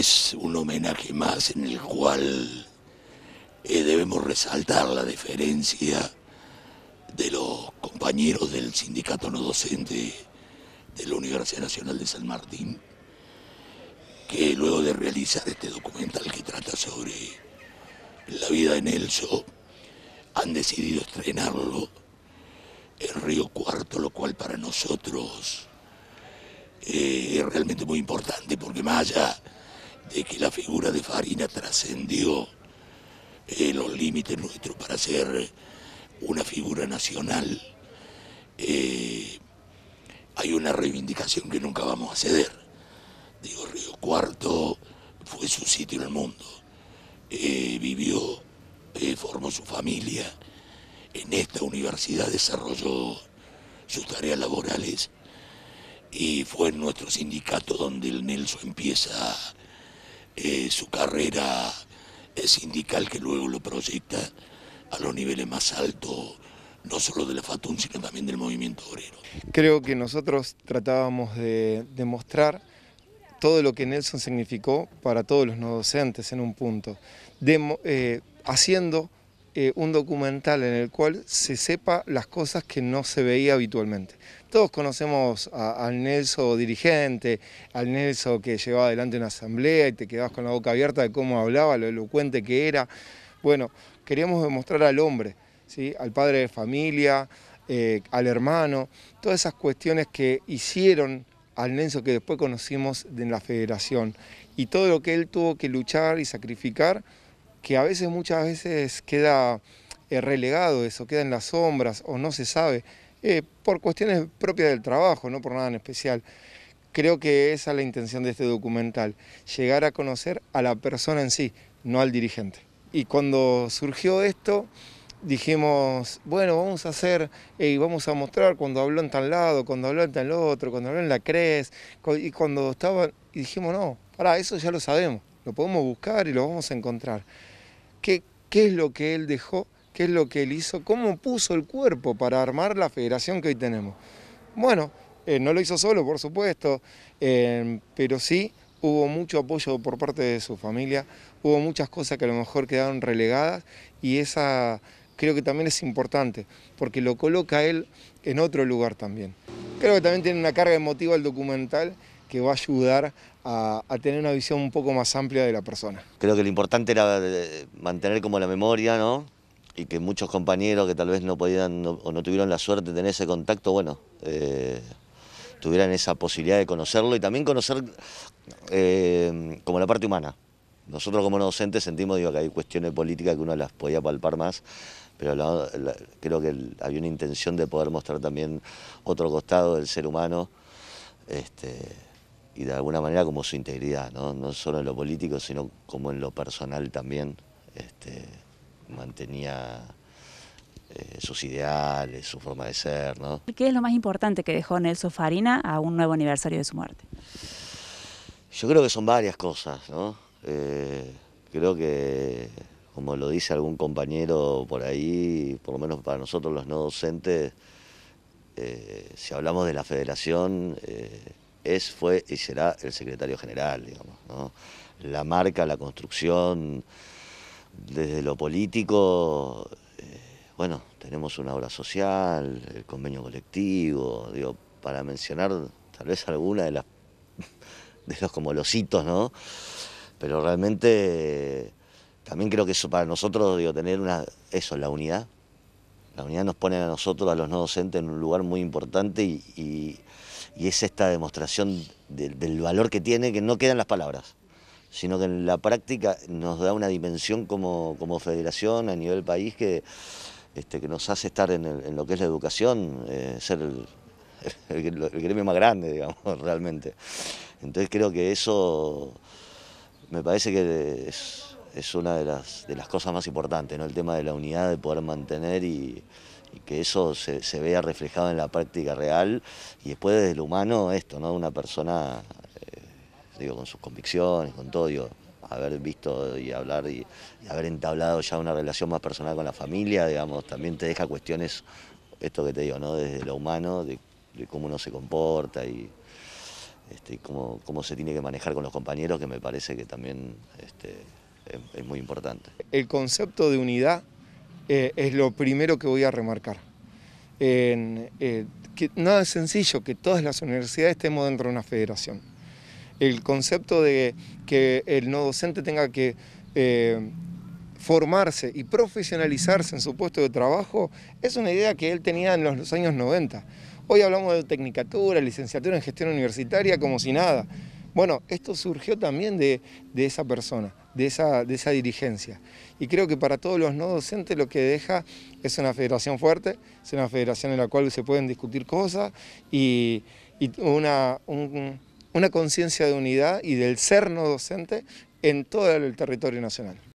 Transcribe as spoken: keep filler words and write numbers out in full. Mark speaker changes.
Speaker 1: es un homenaje más en el cual eh, debemos resaltar la deferencia de los compañeros del sindicato no docente de la Universidad Nacional de San Martín, que luego de realizar este documental que trata sobre la vida de Nelson, han decidido estrenarlo en Río Cuarto, lo cual para nosotros eh, es realmente muy importante, porque más allá de que la figura de Farina trascendió eh, los límites nuestros para ser una figura nacional, eh, hay una reivindicación que nunca vamos a ceder. Digo, Río Cuarto fue su sitio en el mundo, eh, vivió, eh, formó su familia, en esta universidad desarrolló sus tareas laborales y fue en nuestro sindicato donde el Nelson empieza eh, su carrera eh, sindical, que luego lo proyecta a los niveles más altos, no solo de la FATUN, sino también del movimiento obrero.
Speaker 2: Creo que nosotros tratábamos de demostrar todo lo que Nelson significó para todos los no docentes en un punto, de, eh, haciendo eh, un documental en el cual se sepa las cosas que no se veía habitualmente. Todos conocemos a, al Nelson dirigente, al Nelson que llevaba adelante una asamblea y te quedabas con la boca abierta de cómo hablaba, lo elocuente que era. Bueno, queríamos demostrar al hombre, ¿sí? Al padre de familia, eh, al hermano, todas esas cuestiones que hicieron al Nelson que después conocimos en la federación, y todo lo que él tuvo que luchar y sacrificar, que a veces, muchas veces queda eh, relegado eso, queda en las sombras o no se sabe, eh, por cuestiones propias del trabajo, no por nada en especial. Creo que esa es la intención de este documental, llegar a conocer a la persona en sí, no al dirigente. Y cuando surgió esto, dijimos, bueno, vamos a hacer y eh, vamos a mostrar cuando habló en tal lado, cuando habló en tal otro, cuando habló en la CRES, y cuando estaba, y dijimos, no, pará, eso ya lo sabemos, lo podemos buscar y lo vamos a encontrar. ¿Qué, qué es lo que él dejó? ¿Qué es lo que él hizo? ¿Cómo puso el cuerpo para armar la federación que hoy tenemos? Bueno, eh, no lo hizo solo, por supuesto, eh, pero sí hubo mucho apoyo por parte de su familia, hubo muchas cosas que a lo mejor quedaron relegadas, y esa creo que también es importante, porque lo coloca a él en otro lugar también. Creo que también tiene una carga emotiva el documental que va a ayudar a, a tener una visión un poco más amplia de la persona.
Speaker 3: Creo que lo importante era mantener como la memoria, ¿no? Y que muchos compañeros que tal vez no podían no, o no tuvieron la suerte de tener ese contacto, bueno, eh, tuvieran esa posibilidad de conocerlo y también conocer eh, como la parte humana. Nosotros como docentes sentimos, digo, que hay cuestiones políticas que uno las podía palpar más, pero la, la, creo que el, había una intención de poder mostrar también otro costado del ser humano, este, y de alguna manera como su integridad, ¿no? No solo en lo político, sino como en lo personal también, este, mantenía eh, sus ideales, su forma de ser, ¿no?
Speaker 4: ¿Qué es lo más importante que dejó Nelson Farina a un nuevo aniversario de su muerte?
Speaker 3: Yo creo que son varias cosas, ¿no? Eh, creo que, como lo dice algún compañero por ahí, por lo menos para nosotros los no docentes, eh, si hablamos de la federación, eh, es, fue y será el secretario general, digamos, ¿no? La marca, la construcción, desde lo político, eh, bueno, tenemos una obra social, el convenio colectivo, digo, para mencionar tal vez alguna de las de los como los hitos, ¿no? Pero realmente también creo que eso para nosotros, digo, tener una, eso, la unidad. La unidad nos pone a nosotros, a los no docentes, en un lugar muy importante y, y, y es esta demostración de, del valor que tiene, que no queda en las palabras, sino que en la práctica nos da una dimensión como, como federación a nivel país que, este, que nos hace estar en, el, en lo que es la educación, eh, ser el, el, el gremio más grande, digamos, realmente. Entonces creo que eso me parece que es, es una de las, de las cosas más importantes, ¿no? El tema de la unidad, de poder mantener y, y que eso se, se vea reflejado en la práctica real, y después desde lo humano esto, ¿no? Una persona, eh, digo, con sus convicciones, con todo, digo, haber visto y hablar y, y haber entablado ya una relación más personal con la familia, digamos, también te deja cuestiones, esto que te digo, ¿no? Desde lo humano, de, de cómo uno se comporta y este, cómo, cómo se tiene que manejar con los compañeros, que me parece que también este, es, es muy importante.
Speaker 2: El concepto de unidad eh, es lo primero que voy a remarcar. En, eh, que nada es sencillo que todas las universidades estemos dentro de una federación. El concepto de que el no docente tenga que eh, formarse y profesionalizarse en su puesto de trabajo es una idea que él tenía en los años noventa. Hoy hablamos de tecnicatura, licenciatura en gestión universitaria como si nada. Bueno, esto surgió también de, de esa persona, de esa, de esa dirigencia. Y creo que para todos los no docentes lo que deja es una federación fuerte, es una federación en la cual se pueden discutir cosas y, y una, un, una conciencia de unidad y del ser no docente en todo el territorio nacional.